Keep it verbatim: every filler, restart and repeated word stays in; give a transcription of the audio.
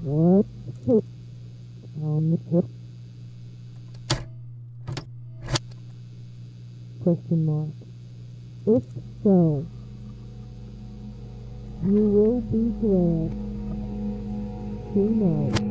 What? Um, what? Question mark. If so, you will be glad to know